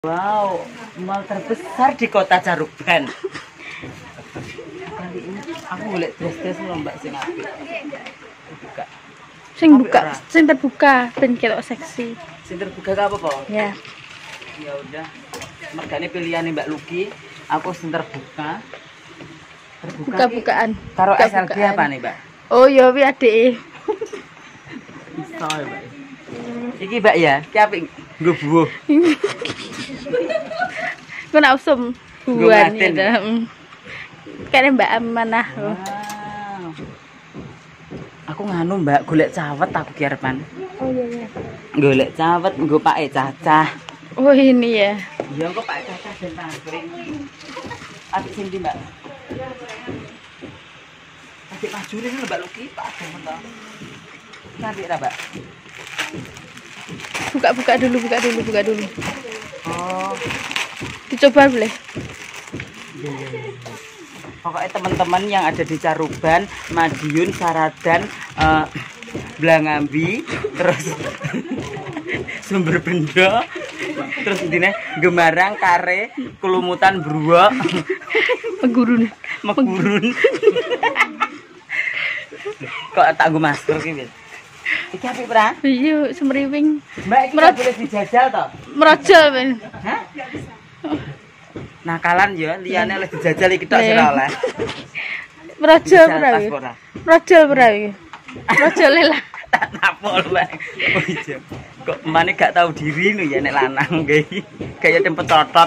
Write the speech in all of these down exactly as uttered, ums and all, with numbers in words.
Wow, mall terbesar di kota Caruban. Kali ini aku boleh dress-dress lho Mbak sing apik. Buka. Sing buka, sing terbuka ben ketok seksi. Sing terbuka gak apa-apa? Ya. Ya udah. Makanya pilihan Mbak Luki, aku sing terbuka. Terbuka. Buka-bukaan. Karo S L G apa nih, Mbak? Oh ya wi adike. Iso ya, Mbak. Iki Mbak ya, ki apik nggo buah. Ku nak usum buan ya. Kene Mbak Amanah. Wow. Aku nganu Mbak, golek cawet aku ki arepan. Oh iya iya. Golek cawet nggo pake cacah. Oh ini ya. Iya kok pake cacah ben tangkring. Apik sing ndi Mbak? Apik maju ning Mbak Luki, Pak Adem to. Nanti ra Mbak. Buka-buka dulu, buka dulu, buka dulu. Oh, Dicoba boleh? iya iya. Pokoknya teman-teman yang ada di Caruban, Madiun, Saradan, uh, Blangambi, terus Sumber Bendo, terus intinya Gemarang, Kare, Kelumutan, Bruwo, Megurun. Megurun. Kok tak nggo masker ki, Wis? Iki apik, Pra? Iya, semriwing. Mbak, iki Merot- boleh dijajal toh? Merojol ben. Hah? Nakalan ya, liyane oleh dijajal iki tok sing ora oleh. Merojol Dijajal ora tas iki? ora? Merojol ora iki? Merojol lah. Tak napol Mbak. Oh iya. Kok mane gak tahu diri lho ya nek lanang kayak kayak tempat totot.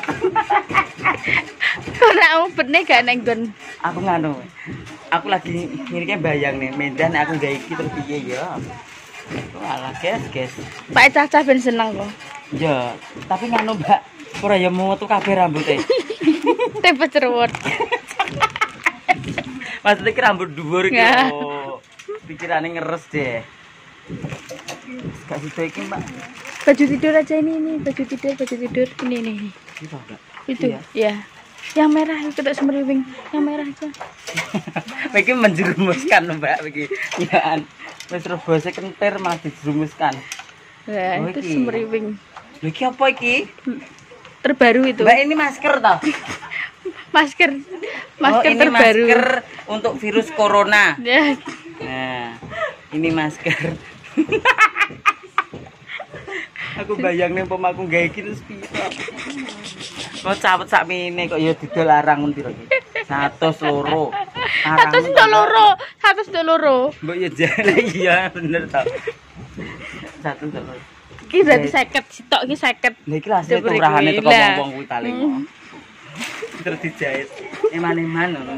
Ora umpetne gak nang nggon. Aku nganu. Aku lagi ngirike bayang nih, mendah nek aku gawe iki terus piye ya. Walah, guys, guys. Pak Cacah ben seneng kok. Ya, tapi nganu Mbak, ora ya metu kabeh rambutnya. Tempe cerewet. Maksudnya ki rambut dhuwur iki. Ya. Oh. Pikirane ngeres deh. Gak sido iki, Mbak. Baju tidur aja ini ini, baju tidur, baju tidur ini ini. Itu Mbak. Itu. Iya. Ya. Yang merah itu tak semriwing. Yang merah aja. Iki menjerumuskan Mbak iki. Ya, wis rebose kentir malah dijerumuskan. Nah, Oh, itu iki. semriwing. Lho iki apa iki? Terbaru itu. Mbak ini masker toh? Masker. Masker oh, ini terbaru. masker untuk virus corona. Ya. Nah, ini masker. Aku bayang nih pemaku gawe iki terus piye to. Kok cawet sakmene kok ya didol larang mun piro iki? seratus loro. Satu sudah loro, satu sudah loro. Mbok ya jane iya bener to. Satu sudah loro. Iki berarti seket, sitok iki seket. Lah iki asline Coba turahane iki, teko lah. wong-wong kuwi paling. Terus dijahit. Eman-eman ngono.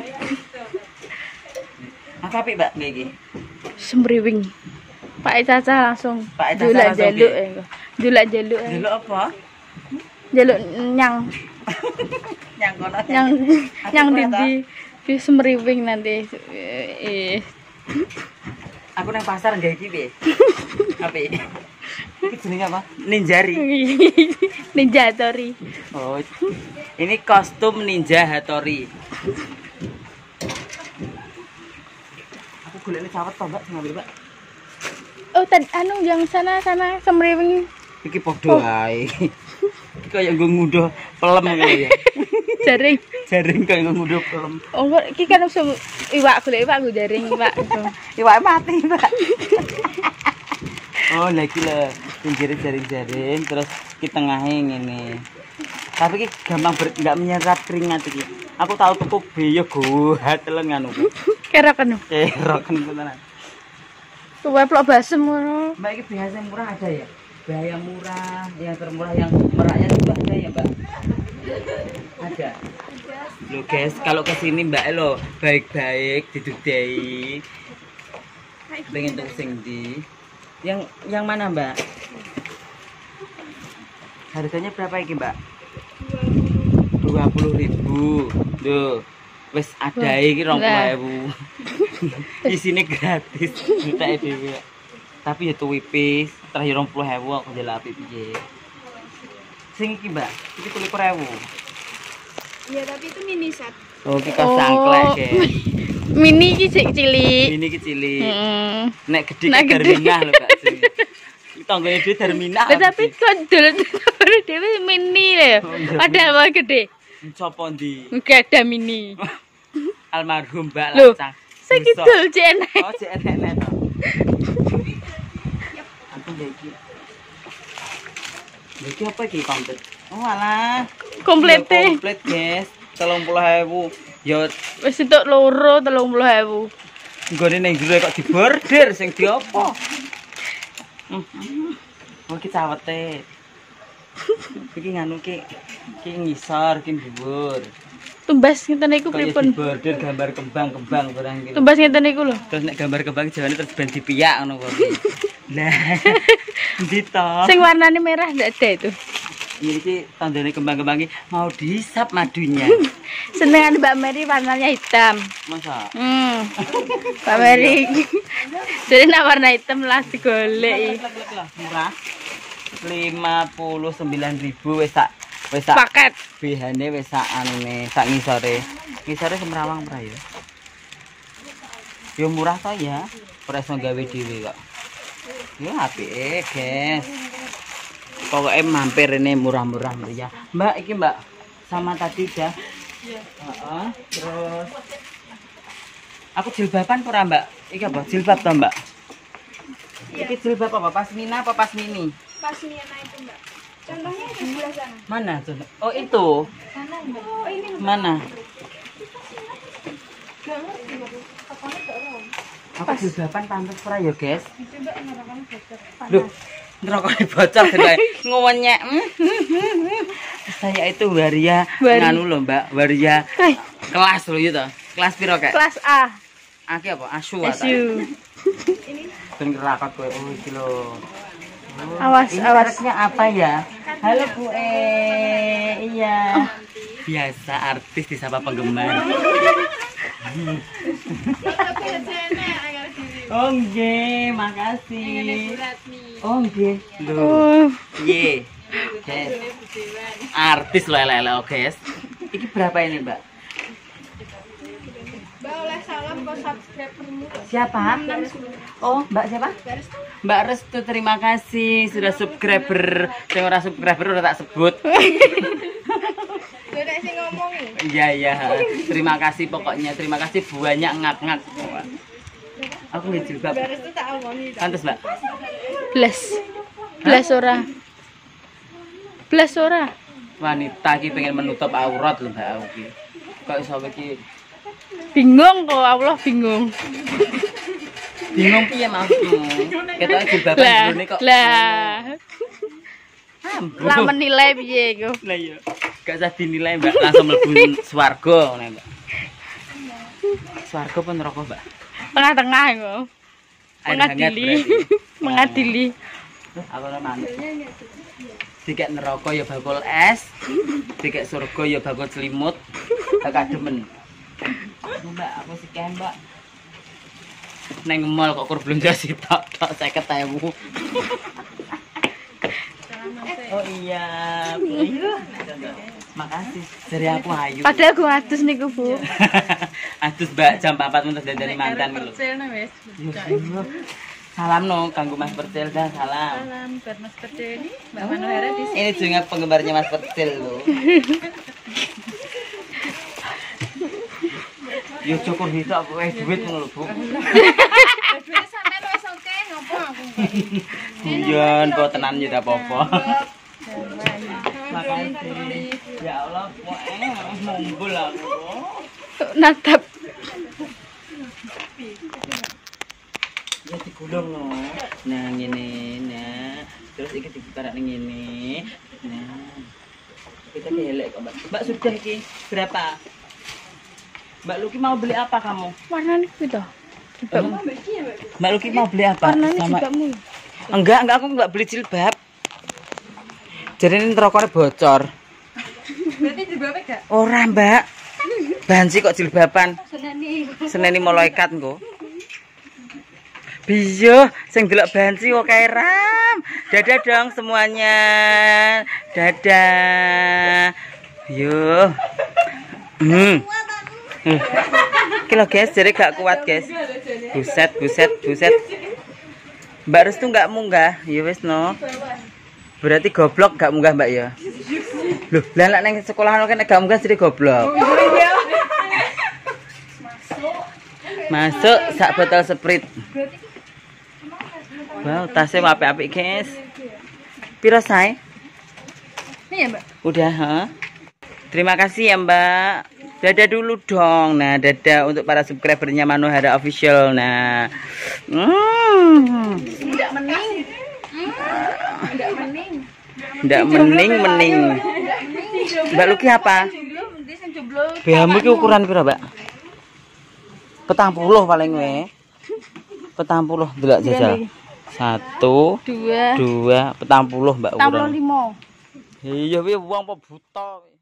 Apa apik Mbak nggih iki? Semriwing. Pak Caca langsung Pak Caca julak langsung jaluk piye? eh. Julak jaluk. eh. Delok apa? Jaluk nyang Yang kono. nyang Aku nyang ora di di semriwing nanti. Eh. Aku nang pasar nggak iki piye? Apik. Iki jenenge apa? Ninjari. Ninja Tori. Oh. Ini kostum Ninja Hattori. Aku golekne cawet to, Mbak, sing ambil, Mbak. Oh, tadi anu yang sana sana semriwing Iki padha ae. Iki kaya nggo ngunduh pelem ngono ya. jaring. Jaring kaya nggo ngunduh pelem. Oh, kok iki kan usum iwak golek iwak nggo jaring iwak. Iwake mati, Mbak. Oh, lah iki lho, pinggire jaring-jaring terus ki tengahe ngene. Tapi iki gampang ber, enggak menyerap keringat iki. Aku tahu tuku beyo gohat telen nganu. Kira kan. Kerok tenan. Tuwe plok basem ngono. Mbak iki biasa yang murah ada ya? Bah yang murah, yang termurah, yang merakyat juga ada ya Mbak? Ada. Loh guys, kalau kesini Mbak lo baik-baik didudai. Pengen tuh sing di. Yang yang mana Mbak? Harganya berapa iki Mbak? dua puluh ribu. Tuh. Wes ada iki rong puluh ribu. Isine gratis. Juta dhewe. Tapi ya tuwipis, terus rong puluh ribu aku njaluk apik piye. Sing iki, Mbak, iki tulis ribu. Iya, tapi itu mini set. Oh, iki kos sangklek, guys. Mini iki cilik. Ini iki cilik. Heeh. Nek gedhe Nek ki gedhe. Darminah lho, Kak. Iki tanggane dhewe Darminah. Lah tapi kok dol dewe mini lho. Ada apa gede? Sopo ndi? Enggak ada mini. Almarhum Mbak Loh, Lacang. saya kidul cek. Oh, cek enek to. Aku iki. Iki apa iki komplit? Oh alah. Komplit e. Komplit, guys. tiga puluh ribu. Ya Wis entuk loro telung puluh ribu. nggone ning jero kok dibordir sing diopo? Oh iki cawete. Iki nganu ki ki ngisor ki dhuwur. Tumbas ngeten niku pripun? Bordir gambar kembang-kembang barang iki. Tumbas ngeten niku lho. Terus nek gambar kembang jawane terus ben dipiyak ngono kok. Lah. Endi to? Sing warnane merah ndak ada itu. Ini ki tandane kembang-kembang iki mau dihisap madunya. Senengan Mbak Mary warnanya hitam. Masa? Hmm. Mbak Mary. Jadi nak warna hitam lah digolek. Murah. lima puluh sembilan ribu wis sak wis sak Paket. bihane wis sak anune sak ngisore. Ngisore semrawang ora ya? Yo murah to ya. Ora iso gawe dhewe kok. Yo apike, guys. Pokoke mampir ini murah-murah ya. Mbak iki Mbak sama tadi dah. Iya. Heeh. Terus aku jilbaban ora Mbak? Iki apa? Jilbab to Mbak? Iki jilbab apa? Pasmina apa pasmini? Pasmina itu Mbak. Contohnya di sebelah sana. Mana contoh? Oh itu. Sana Mbak. Oh ini Mbak. Mana? Gak ngerti Mbak. Kapannya gak tahu. Aku jilbaban pantes ora ya, guys? Coba nerakamu bocor. Loh, nerokone bocor kayak ngonyek. Saya itu waria nganu lho, Mbak. Waria kelas lho itu. Kelas piro kek? Kelas A. Aki apa? Asu ta? Asu. Ben kerakot kowe oh iki lho. Oh, Awas, ini awas. mereknya apa ya? Halo Bu E. Iya. Biasa artis disapa penggemar. Oh nggih, makasih. Oh nggih. Lho. Oh. Piye? Guys. Artis lho elek-elek, guys. Iki berapa ini, Mbak? Mbak oleh salam ke subscribermu. Siapa? Oh, Mbak siapa? Mbak Restu, terima kasih sudah subscriber. Sing ora subscriber udah tak sebut. Udah sing ngomong. Iya, iya. Terima kasih pokoknya. Terima kasih banyak ngak-ngak. Aku nggih jilbab. Mbak Restu tak omongi. Pantes, Mbak. Blas. Blas ora. Blas ora. Wanita ki pengen menutup aurat lho, Mbak aku ki. Kok iso iki Bingung kok, Allah bingung. bingung piye maksudmu? Ketoke jilbaban Lah, jurune kok. lah. Ambuh. Lah menilai piye iku? Lah iya. Gak usah dinilai, Mbak. Langsung mlebu swarga ngene, Mbak. Swarga apa neraka, Mbak? Tengah-tengah kok. Air hangat Mengadili. berarti. Mengadili. Aku ora manut. Dikek neraka ya bakul es, dikek surga ya bakul selimut. Tak demen. Mbak, aku sekian, Mbak. Neng mall kok kur belanja sitok tok seket ribu. Oh iya. Makasih. Dari aku ayu. Padahal aku adus niku, Bu. Adus Mbak jam empat untuk dandani mantan lho. Salam no kanggo Mas Percil dah, salam. Salam buat Mas Percil ini. Mbak Manuhera di Ini juga penggemarnya Mas Percil loh. Yo cukup bisa wis duit ngono lho, Bu. Duit sampean wis oke ngopo aku. Guyon kok tenan yo apa-apa. Makasih. Ya Allah, kok eh mumbul aku. Natap. Ya digulung no. Nah ngene, nah. Terus iki dibutarak ning ngene. Nah. Kita kelek kok, Mbak. Mbak sudah iki berapa? Mbak Luki mau beli apa kamu? Warnanya gitu. Mbak Luki mau beli apa? Warnanya Sama- jilbabmu. Enggak, enggak aku enggak beli jilbab. Jadi ini rokoknya bocor. Berarti jilbabnya gak? Ora, Mbak. Banci kok jilbaban. Seneni. Seneni malaikat engko. Biyo, sing delok banci kok kae ram. Dadah dong semuanya. Dadah. Yo. Hmm. Hmm. Iki lho guys, jadi gak kuat guys. Buset, buset, buset. Mbak Restu nggak munggah, ya wis no. Berarti goblok gak munggah Mbak ya? Loh, lah nek nang sekolahan kan gak munggah jadi goblok. Masuk sak botol Sprite. Wow, tasnya apik-apik, guys. Piro sae? Ini ya, Mbak. Udah, ha? Terima kasih ya, Mbak. Dadah dulu dong. Nah, dadah untuk para subscribernya Manohara Official. Nah. Hmm. Tidak mening. Tidak mening. Ndak mening-mening. Mbak Luki apa? B H-mu ki ukuran piro, Mbak? Petang puluh paling we. Petang puluh delok jajal. Satu, Dua. dua, petang puluh Mbak Petang ukuran. puluh lima. Iya, wong apa buta.